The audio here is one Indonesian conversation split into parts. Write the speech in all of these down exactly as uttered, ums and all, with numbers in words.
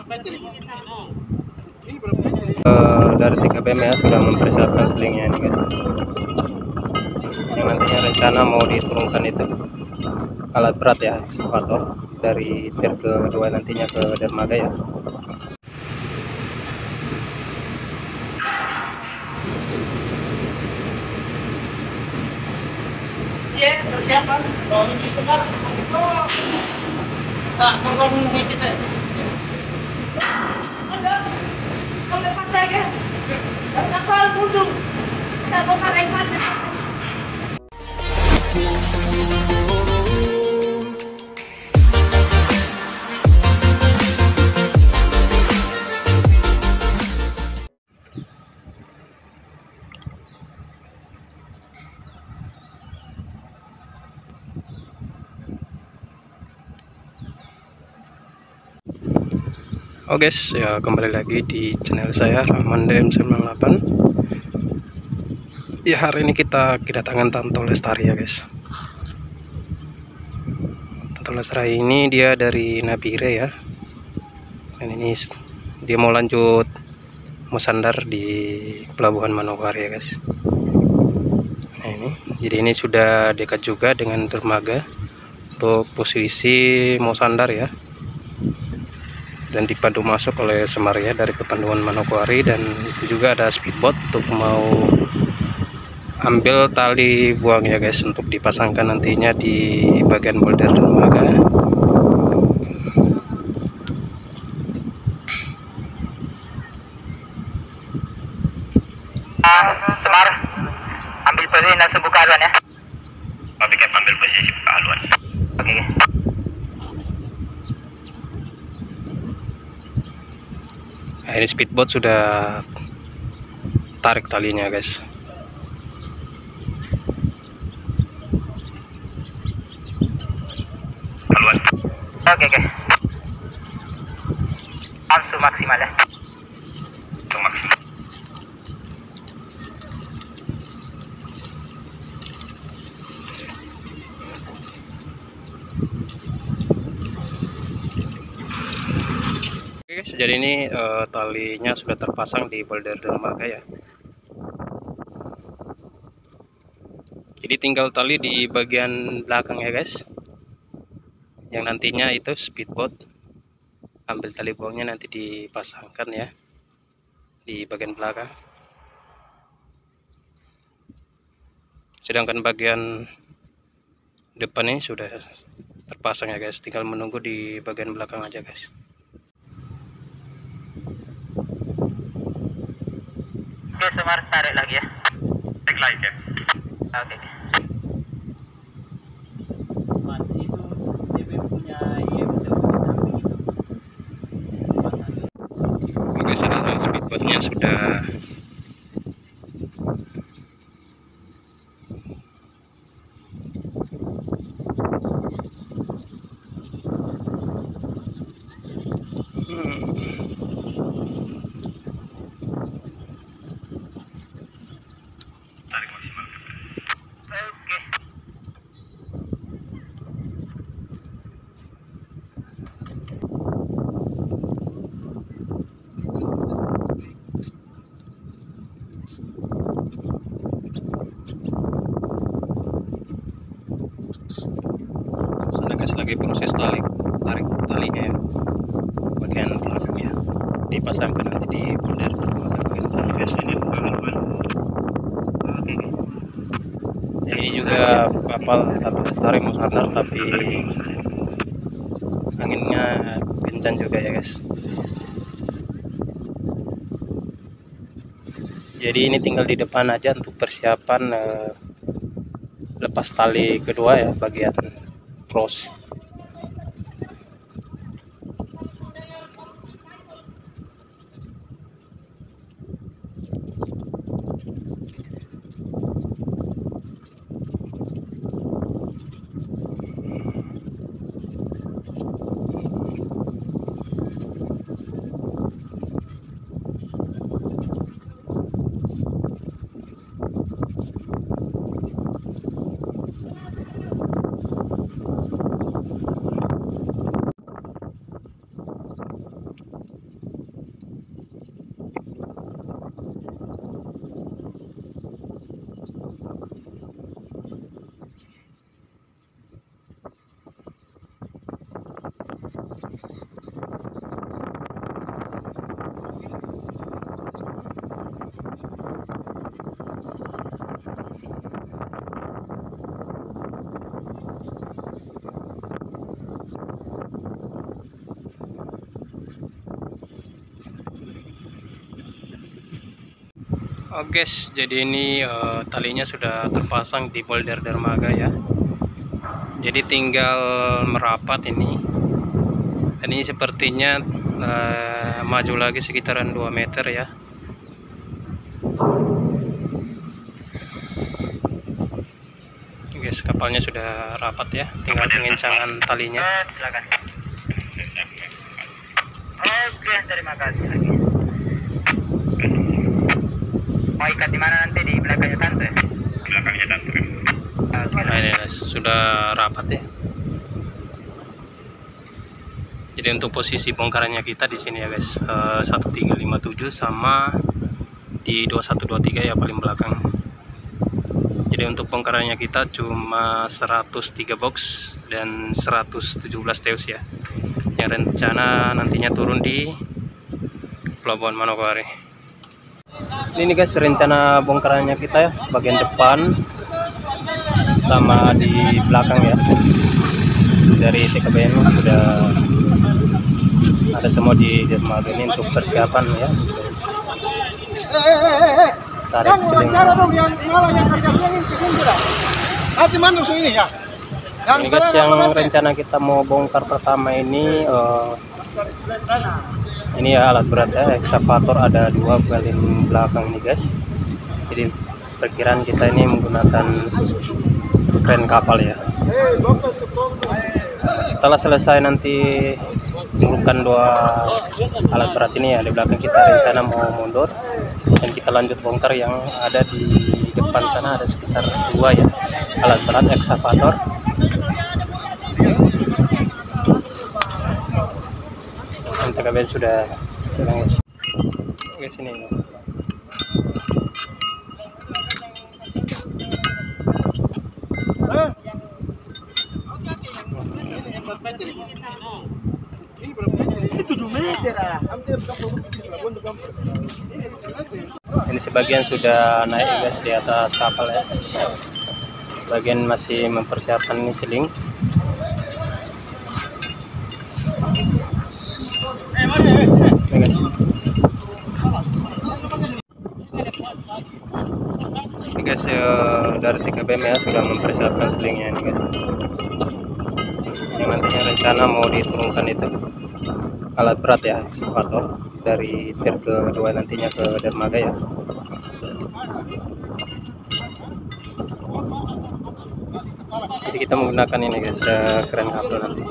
Uh, dari T K B M ya sudah mempersiapkan selingnya ini guys, yang nantinya rencana mau diturunkan itu alat berat ya, ekskavator dari tier kedua nantinya ke dermaga ya. Iya, persiapan. Oh, ini sekarang. Nah, kalau ini saya. Ada. Kalau lepas saya. Tak kalau dulu. Tak bakal lepas. Oh guys, ya kembali lagi di channel saya Rahman D M sembilan delapan. Ya, hari ini kita kedatangan Tanto Lestari ya guys. Tanto Lestari ini dia dari Nabire ya. Dan ini dia mau lanjut mau sandar di Pelabuhan Manokwari ya guys. Nah ini, jadi ini sudah dekat juga dengan dermaga untuk posisi mau sandar ya. Dan dipandu masuk oleh Semaria dari Kepanduan Manokwari, dan itu juga ada speedboat untuk mau ambil tali buang ya guys, untuk dipasangkan nantinya di bagian boulder dermaga. Semar, ambil posisi nasi buka haluan ya. Oke, ambil posisi buka haluan. Oke. Nah, ini speedboat sudah tarik talinya guys. Haluan. Oke oke. Langsung maksimal ya. Langsung maksimal. Oke guys, jadi ini uh, talinya sudah terpasang di boulder dermaga ya. Jadi tinggal tali di bagian belakang ya guys, yang nantinya itu speedboat ambil tali buangnya nanti dipasangkan ya di bagian belakang. Sedangkan bagian depan ini sudah terpasang ya guys, tinggal menunggu di bagian belakang aja guys. Oke, Semar, tarik lagi ya. Tarik lagi ya. Oke. Mati itu D B punya ya udah di samping itu. Oke, sudah speedboatnya sudah Tarik maksimal. Oke. sudah guys, lagi proses tali tarik talinya ya, bagian belakangnya dipasangkan nanti di boulder dermaga bagian belakang. Oke. Ya, ini juga kapal Tanto Lestari mau sandar tapi anginnya kencang juga ya guys. Jadi ini tinggal di depan aja untuk persiapan eh, lepas tali kedua ya, bagian cross. Oh guys, jadi ini uh, talinya sudah terpasang di polder dermaga ya. Jadi tinggal merapat ini. Dan ini sepertinya uh, maju lagi sekitaran dua meter ya. Guys, kapalnya sudah rapat ya, tinggal pengencangan talinya. Oh, silakan. Oke, terima kasih lagi. Mau ikat di mana nanti, di belakangnya tante? Belakangnya tante. Nah ini guys, sudah rapat ya. Jadi untuk posisi bongkarannya kita di sini ya guys, uh, satu tiga lima tujuh sama di dua satu dua tiga ya paling belakang. Jadi untuk bongkarannya kita cuma seratus tiga box dan seratus tujuh belas teus ya. Yang rencana nantinya turun di Pelabuhan Manokwari. Ini guys rencana bongkarannya kita ya, bagian depan sama di belakang ya. Dari T K B M sudah ada semua di dermaga ini untuk persiapan ya. Tarik seling. Dong yang malah yang kerja swingin ke sini dah. Hati mana ini ya? Ini guys yang rencana kita mau bongkar pertama ini uh, ini ya alat berat ya, ekskavator ada dua bagian belakang ini guys. Jadi perkiraan kita ini menggunakan kren kapal ya. Setelah selesai nanti menggunakan dua alat berat ini ya, di belakang kita rencana mau mundur dan kita lanjut bongkar yang ada di depan sana, ada sekitar dua ya alat berat ekskavator. T K B sudah hilang guys. Oke sini ya. Ini sebagian sudah naik guys di atas kapal ya. Bagian masih mempersiapkan ini seling. Ini guys. Ini guys ya, dari T K B M ya sudah mempersiapkan selingnya ini guys. Yang nantinya rencana mau diturunkan itu alat berat ya, ekskavator dari tier kedua nantinya ke dermaga ya. Jadi kita menggunakan ini guys, keren kapal nanti.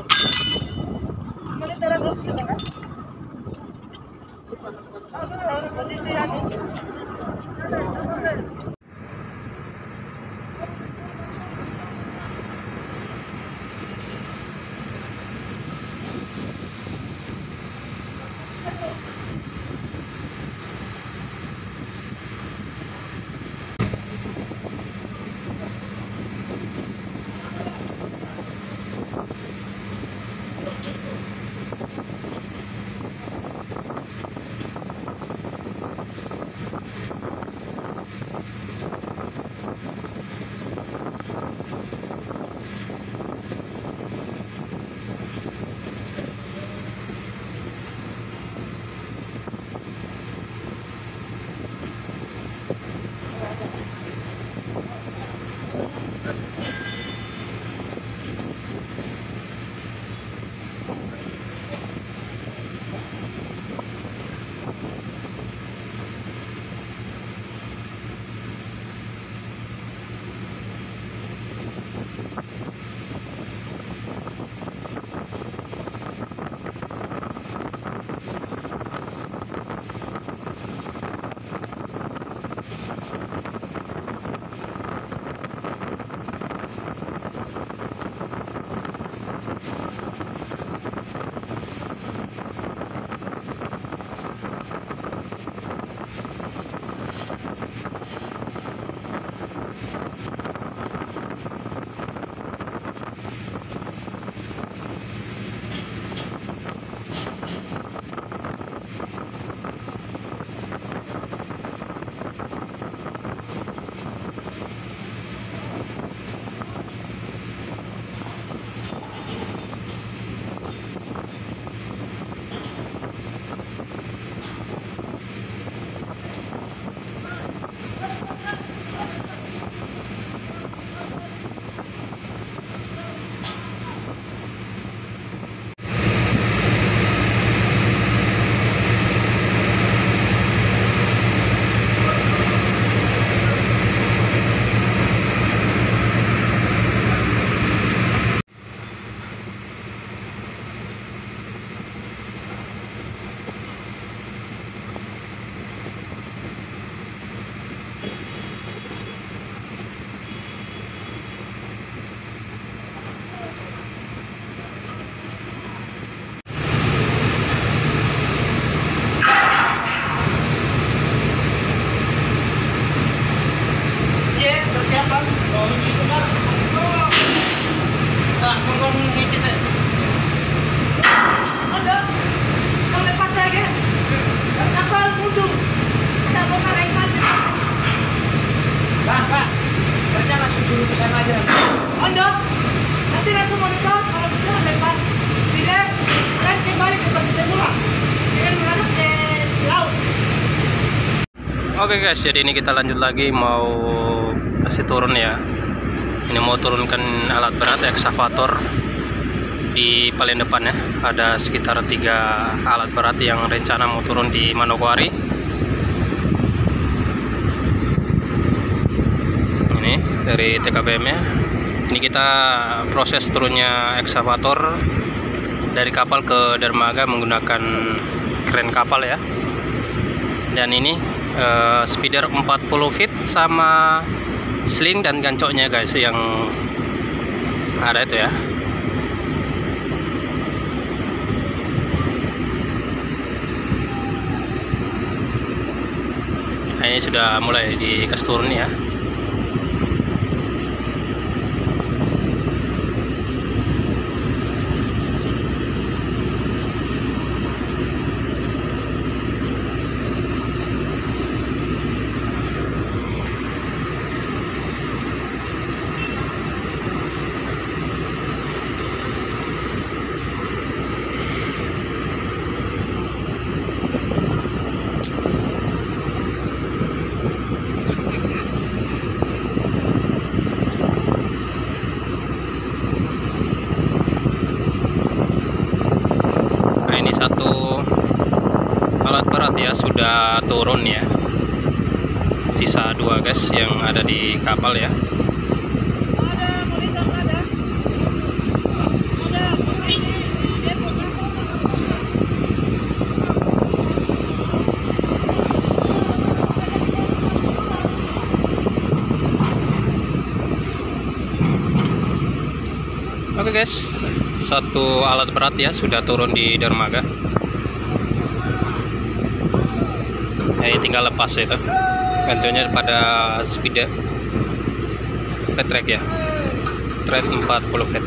Anda nanti langsung mendekat, kalau sudah lepas tidak dan kembali seperti semula dengan menghadap ke laut. Oke guys, jadi ini kita lanjut lagi mau kasih turun ya. Ini mau turunkan alat berat ekskavator di paling depan ya. Ada sekitar tiga alat berat yang rencana mau turun di Manokwari. Ini dari T K B M ya. Ini kita proses turunnya ekskavator dari kapal ke dermaga menggunakan kren kapal ya. Dan ini uh, speeder empat puluh feet sama sling dan gancoknya guys yang ada itu ya. Nah, ini sudah mulai dikasih turun ya. Satu alat berat ya sudah turun ya, sisa dua guys yang ada di kapal ya. Ada monitor ada, ada posisi depot kapal. Oke guys, satu alat berat ya sudah turun di dermaga. Nah, ini tinggal lepas itu. Gantinya pada speed fat track ya. Track empat puluh feet.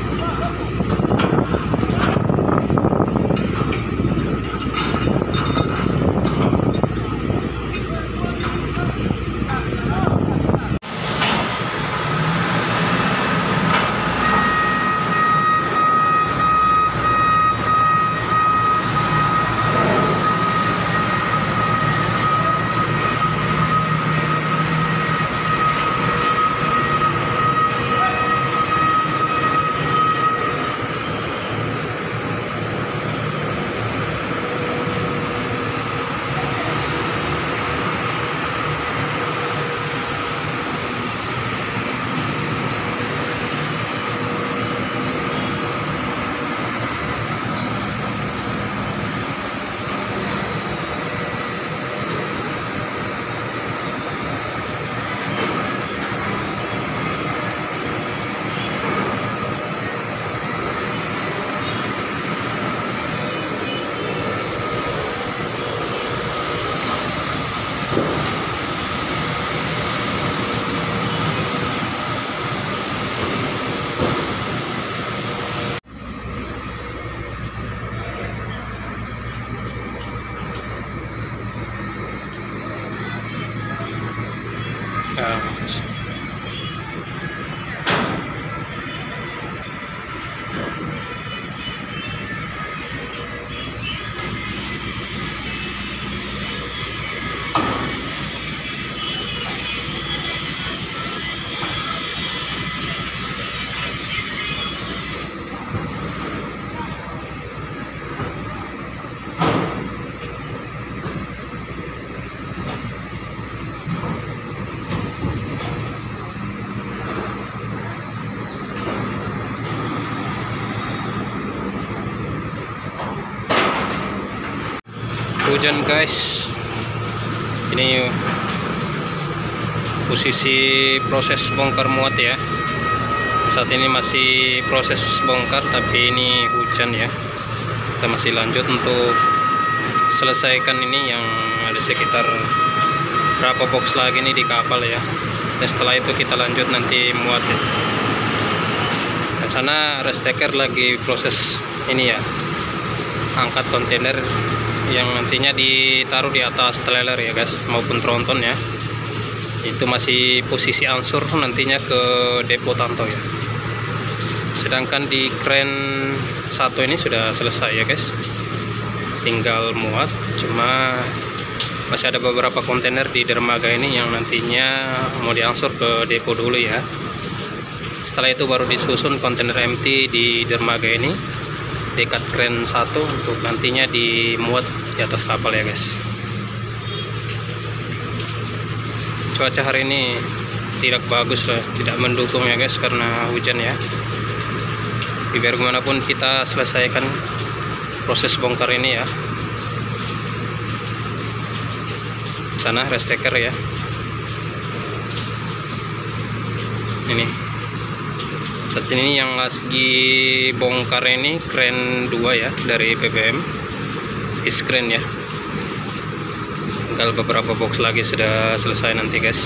Nah, hujan guys. Ini posisi proses bongkar muat ya. Saat ini masih proses bongkar, tapi ini hujan ya. Kita masih lanjut untuk selesaikan ini yang ada sekitar berapa box lagi nih di kapal ya. Dan setelah itu kita lanjut nanti muat ya. Dan sana restaker lagi proses ini ya, angkat kontainer yang nantinya ditaruh di atas trailer ya guys, maupun tronton ya. Itu masih posisi angsur nantinya ke depo Tanto ya. Sedangkan di kren satu ini sudah selesai ya guys, tinggal muat. Cuma masih ada beberapa kontainer di dermaga ini yang nantinya mau diangsur ke depo dulu ya. Setelah itu baru disusun kontainer M T di dermaga ini dekat kren satu untuk nantinya dimuat di atas kapal ya guys. Cuaca hari ini tidak bagus ya, tidak mendukung ya guys karena hujan ya. Biar gimana pun kita selesaikan proses bongkar ini ya. Sana resteker ya. Ini saat ini yang lagi bongkar ini kren dua ya dari P B M iskren ya. Tinggal beberapa box lagi sudah selesai nanti guys.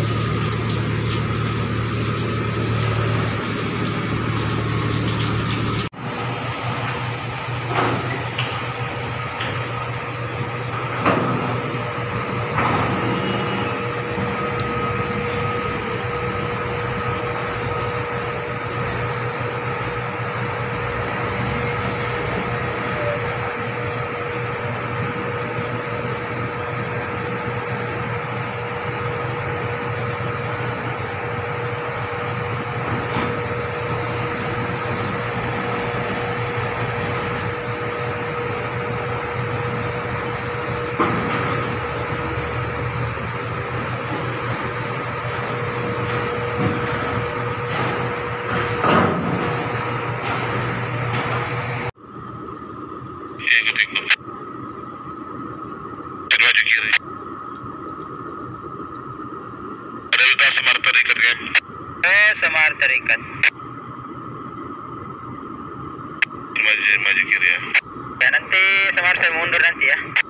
Maju kiri. Ada letak semar terikat kan? Eh, semar terikat. Maju, maju kiri ya. Ya nanti semar saya mundur nanti ya.